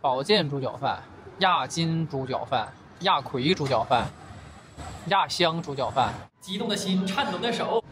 保健猪脚饭、亚金猪脚饭、亚葵猪脚饭、亚香猪脚饭。激动的心，颤抖的手。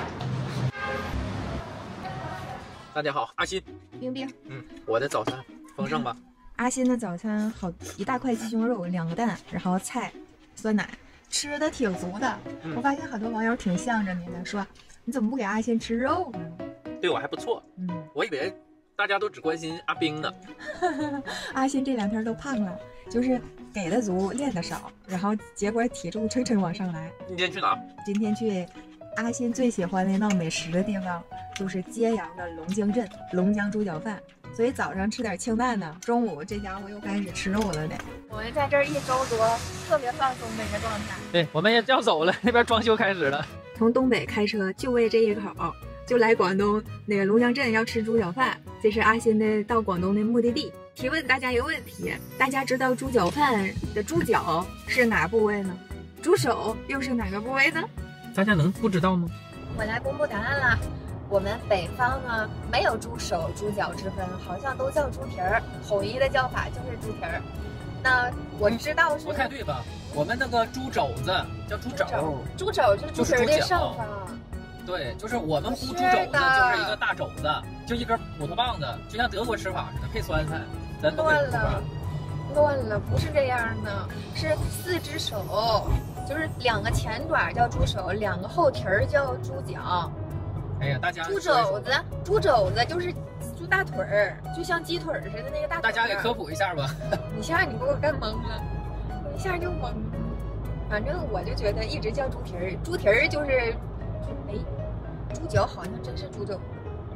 大家好，阿新， 冰冰， 我的早餐丰盛吧？ 阿新的早餐好一大块鸡胸肉，2个蛋，然后菜、酸奶，吃的挺足的。我发现很多网友挺向着你的，说你怎么不给阿新吃肉呢？ 对我还不错。我以为大家都只关心阿冰呢。 阿新这2天都胖了，就是给的足，练的少，然后结果体重蹭蹭往上来。 今天去哪？ 今天去阿新最喜欢的闹美食的地方，就是揭阳的龙江镇龙江猪脚饭。所以早上吃点清淡的，中午这家伙又开始吃肉了呢。 我们在这儿1周多，特别放松的一个状态。 对，我们也要走了，那边装修开始了。 从东北开车就为这一口，就来广东那个龙江镇要吃猪脚饭，这是阿新的到广东的目的地。提问大家一个问题，大家知道猪脚饭的猪脚是哪部位呢？猪手又是哪个部位呢？ 大家能不知道吗？ 我来公布答案了。我们北方呢没有猪手、猪脚之分，好像都叫猪蹄儿，统一的叫法就是猪蹄儿。那我知道是不太对吧？我们那个猪肘子叫猪肘， 猪肘就是猪蹄儿的上方。对， 就是我们呼猪肘子就是一个大肘子，就一根骨头棒子，就像德国吃法似的，配酸菜。咱乱了，不是这样的，是4只手，就是2个前爪叫猪手，2个后蹄儿叫猪脚。 哎呀，大家猪肘子就是猪大腿儿，就像鸡腿似的那个大腿。 大家给科普一下吧。 一下你给我干懵了，我一下就懵了。反正我就觉得一直叫猪蹄儿，猪蹄儿就是，猪脚好像真是猪肘。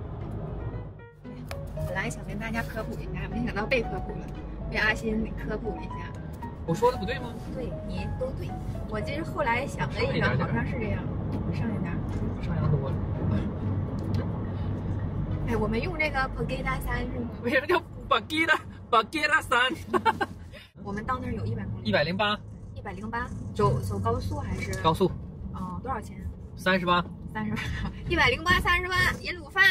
本来想跟大家科普一下，没想到被科普了，被阿新科普了一下。 我说的不对吗？ 对，你都对。我这是后来想了一想，好像是这样。上一点， 上扬多了。 哎，我们用这个 Pagida 3是吗？ 为什么叫 Pagida 3？ 我们到那儿有100公里。 108。 108，走高速还是？ 高速。 哦，多少钱 ？38。 108，108，30万，一路发。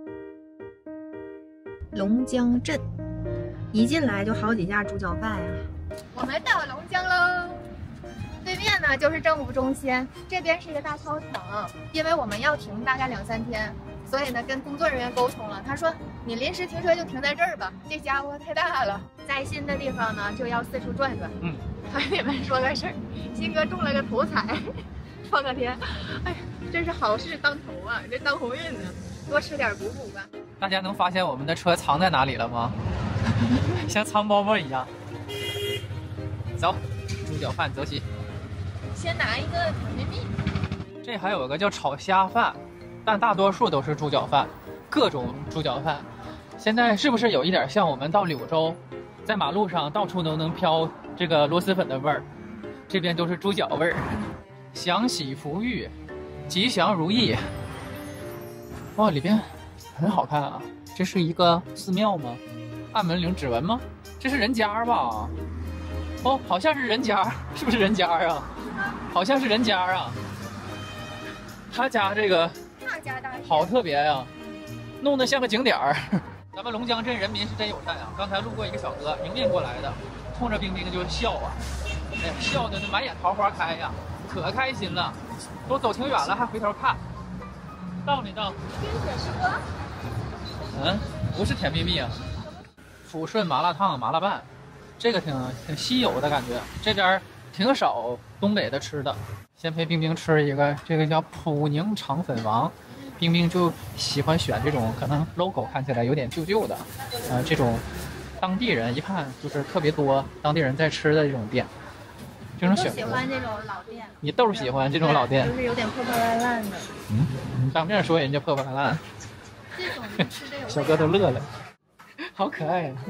龙江镇，一进来就好几家猪脚饭呀。我们到龙江喽。对面呢就是政府中心，这边是一个大操场。因为我们要停大概2、3天，所以呢跟工作人员沟通了，他说你临时停车就停在这儿吧，这家伙太大了，在新的地方呢就要四处转转。还给你们说个事儿，新哥中了个头彩，放个天，哎呀，真是好事当头啊，这当鸿运呢，多吃点补补吧。 大家能发现我们的车藏在哪里了吗？像藏包包一样。走，猪脚饭走起。 先拿一个甜面蜜。 这还有个叫炒虾饭，但大多数都是猪脚饭，各种猪脚饭。现在是不是有一点像我们到柳州，在马路上到处都能飘这个螺蛳粉的味儿？这边都是猪脚味儿。享喜福玉，吉祥如意。哇，里边很好看啊！这是一个寺庙吗？按门铃指纹吗？这是人家吧？哦，好像是人家，是不是人家啊？好像是人家啊。他家这个好特别呀，弄得像个景点儿。咱们龙江镇人民是真友善啊！刚才路过一个小哥，迎面过来的，冲着冰冰就笑啊，哎，笑的满眼桃花开呀，可开心了。都走挺远了，还回头看。到没到？ 冰雪蛇。 不是甜蜜蜜啊。抚顺麻辣烫、麻辣拌，这个挺稀有的感觉，这边挺少东北的吃的。先陪冰冰吃一个，这个叫普宁肠粉王。冰冰就喜欢选这种可能 logo 看起来有点旧旧的，这种当地人一看就是特别多当地人在吃的这种店，这种选择。 喜欢这种老店。 你豆喜欢这种老店， 就是有点破破烂烂的。 你当面说人家破破烂烂， 这种吃这种。 小哥都乐了，好可爱呀！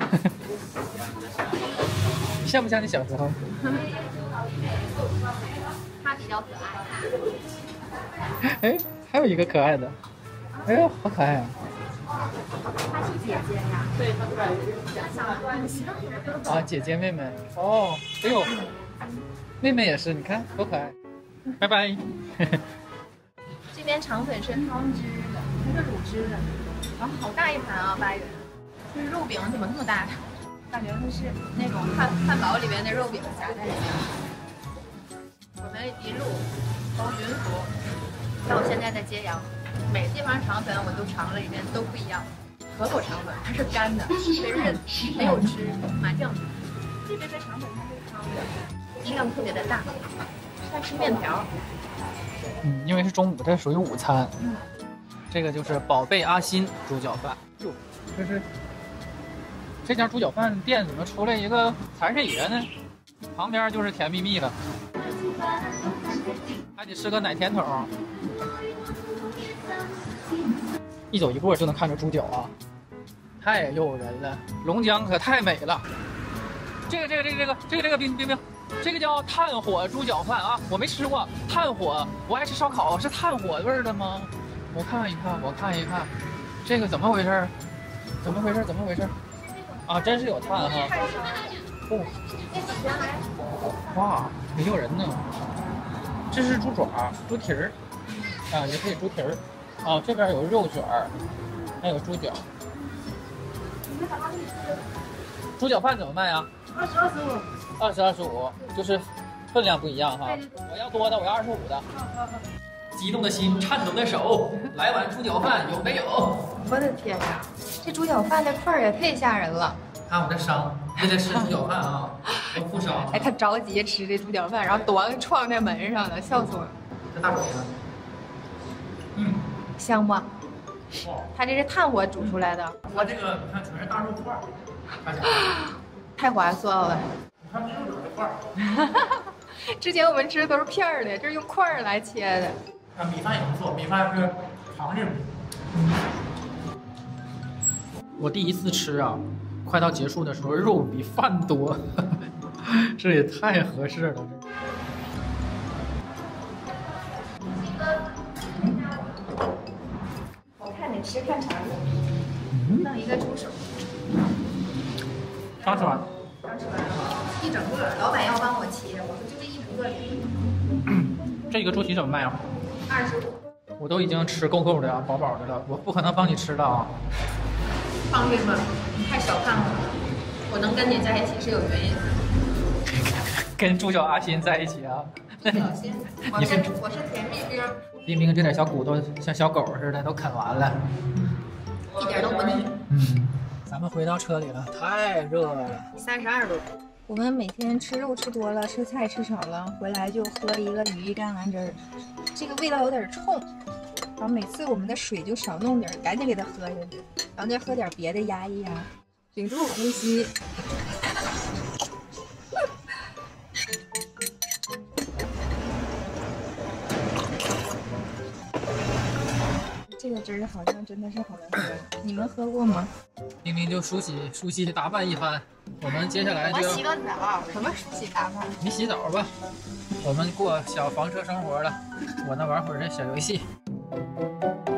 像不像你小时候？ 他比较可爱。哎，还有一个可爱的，哎呦，好可爱啊！ 她是姐姐呀，对，她啊，姐姐妹妹哦，哎呦，妹妹也是，你看多可爱！拜拜。 这边肠粉是汤汁的，它是卤汁的，然后好大一盘啊，8元。这肉饼怎么这么大呀？ 感觉它是那种汉堡里面的肉饼夹在里面。我们一路从云浮到现在的揭阳，每个地方肠粉我都尝了一遍，都不一样。河口肠粉它是干的，特别韧，没有吃麻酱。这边的肠粉它是汤的，量特别的大，像吃面条。 因为是中午，这属于午餐。这个就是宝贝阿新猪脚饭。哟，这家猪脚饭店怎么出来一个财神爷呢？旁边就是甜蜜蜜了，还得吃个奶甜筒。一走一过就能看着猪脚啊，太诱人了。龙江可太美了。这个冰，这个叫炭火猪脚饭啊，我没吃过。炭火，我爱吃烧烤，是炭火味儿的吗？我看一看，这个怎么回事？怎么回事？啊，真是有炭哈！哦，哇，没有人呢。这是猪爪、猪蹄儿，啊，也可以猪蹄儿。啊，这边有肉卷儿，还有猪脚。猪脚饭怎么卖啊？20、25，就是分量不一样哈。我要多的，我要25的。激动的心，颤抖的手，来碗猪脚饭有没有？ 我的天呀，这猪脚饭的份儿也太吓人了！ 看我这伤，为了吃猪脚饭啊，我负伤。 哎，他着急吃这猪脚饭，然后咣撞在门上了，笑死我了。 这大手呢？ 香吗？ 哇， 它这是炭火煮出来的。 我这个你看全是大肉块，看起来太划算了。 你看这肉卷的块。 之前我们吃的都是片儿的，这是用块儿来切的。 啊，米饭也不错，米饭是长粒米。我第一次吃啊，快到结束的时候肉比饭多，这也太合适了。 我看你吃看尝，弄一个猪手。 刚吃完。 刚吃完一整个，老板要帮我切，我说就这一整个里。 这个猪蹄怎么卖啊 25。 我都已经吃够的了，饱饱的了，我不可能帮你吃的啊。 放心吧，你太小看我了，我能跟你在一起是有原因的。 跟猪脚阿新在一起啊？ 小心，我是甜蜜兵。 冰冰这点小骨头像小狗似的都啃完了， 一点都不腻。 咱们回到车里了，太热了 ，32度。我们每天吃肉吃多了，吃菜吃少了，回来就喝一个羽衣甘蓝汁儿，这个味道有点冲，然后每次我们的水就少弄点，赶紧给它喝下去，然后再喝点别的压一压，屏住呼吸。这个汁儿好像真的是好难喝，你们喝过吗？ 冰冰就梳洗打扮一番，我们接下来就我洗个澡，什么梳洗打扮？ 你洗澡吧，我们过小房车生活了，我呢玩会儿这小游戏。